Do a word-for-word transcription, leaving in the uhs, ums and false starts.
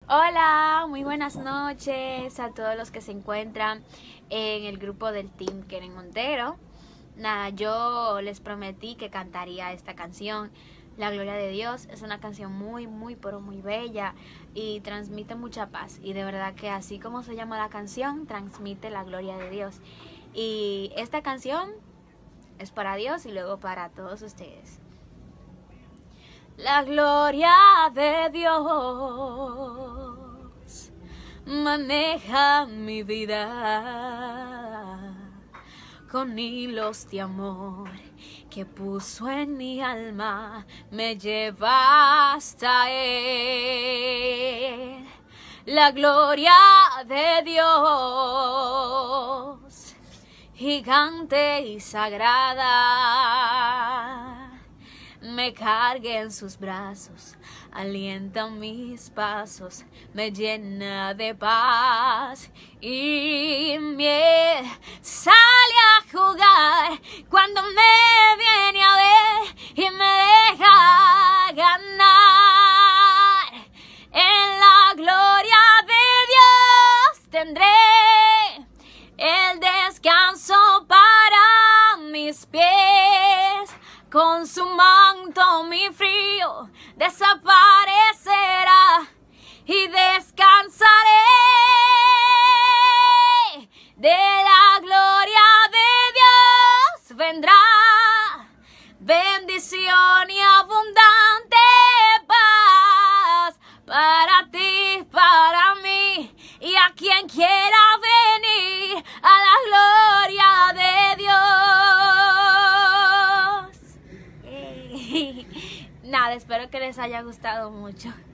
Hola, muy buenas noches a todos los que se encuentran en el grupo del Team Keren Montero. Nada, yo les prometí que cantaría esta canción, La Gloria de Dios. Es una canción muy, muy, pero muy bella y transmite mucha paz. Y de verdad que así como se llama la canción, transmite la gloria de Dios. Y esta canción es para Dios y luego para todos ustedes. La gloria de Dios maneja mi vida con hilos de amor que puso en mi alma, me lleva hasta Él. La gloria de Dios, gigante y sagrada, me cargue en sus brazos, alienta mis pasos, me llena de paz y miel. Sale a jugar cuando me viene a ver y me deja ganar. En la gloria de Dios tendré el descanso para mis pies. Con su manto mi frío desaparecerá y descansaré. De la gloria de Dios vendrá bendición y abundante paz para ti, para mí y a quien quiera venir a la gloria de Dios. Nada, espero que les haya gustado mucho.